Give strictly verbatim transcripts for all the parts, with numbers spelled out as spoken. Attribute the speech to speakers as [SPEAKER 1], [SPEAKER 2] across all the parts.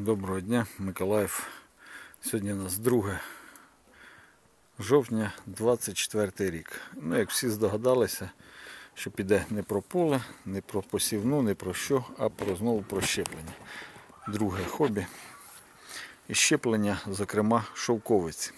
[SPEAKER 1] Доброго дня, Миколаїв. Сьогодні у нас друге жовтня, двадцять четвертий рік. Ну, як всі здогадалися, що піде не про поле, не про посівну, не про що, а про знову про щеплення. Друге хобі. І щеплення, зокрема, шовковиці.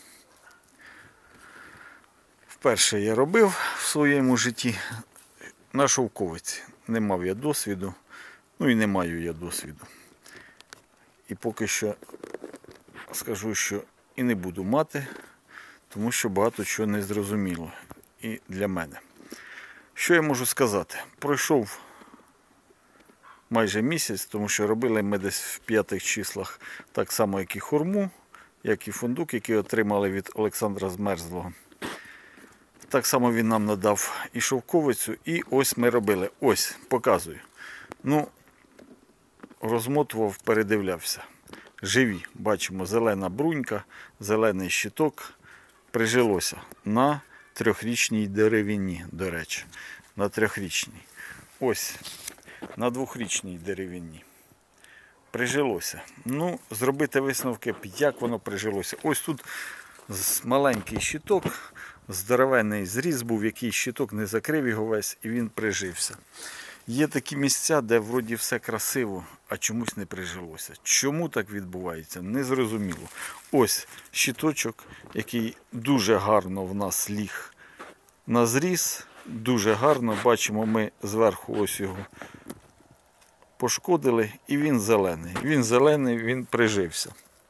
[SPEAKER 1] Вперше я робив в своєму житті на шовковиці. Не мав я досвіду, ну і не маю я досвіду. І поки що скажу, що і не буду мати, тому що багато чого не зрозуміло і для мене. Що я можу сказати? Пройшов майже місяць, тому що робили ми десь в п'ятих числах так само, як і хурму, як і фундук, який отримали від Олександра Змерзлого. Так само він нам надав і шовковицю, і ось ми робили. Ось, показую. Ну, розмотував, передивлявся. Живі, бачимо, зелена брунька, зелений щиток. Прижилося на трьохрічній деревині, до речі. На трьохрічній. Ось, на двохрічній деревині. Прижилося. Ну, зробити висновки, як воно прижилося. Ось тут маленький щиток, здоровенний зріз був, який щиток не закрив його весь, і він прижився. Є такі місця, де вроді все красиво, а чомусь не прижилося. Чому так відбувається? Незрозуміло. Ось щиточок, який дуже гарно в нас ліг на зріз. Дуже гарно. Бачимо, ми зверху ось його пошкодили, і він зелений. Він зелений, він прижився.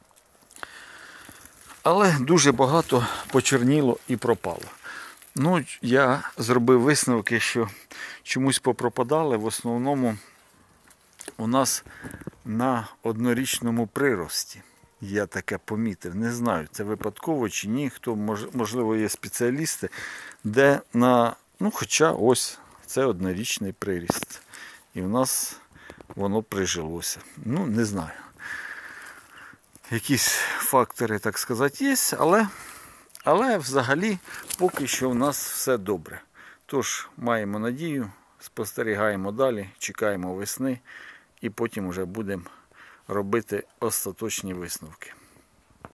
[SPEAKER 1] Але дуже багато почерніло і пропало. Ну, я зробив висновки, що чомусь попропадали. В основному у нас на однорічному прирості. Я таке помітив. Не знаю, це випадково чи ні. Хто, можливо, є спеціалісти, де на, ну, хоча ось це однорічний приріст. І в нас воно прижилося. Ну, не знаю. Якісь фактори, так сказати, є, але... Але взагалі поки що в нас все добре. Тож маємо надію, спостерігаємо далі, чекаємо весни і потім вже будемо робити остаточні висновки.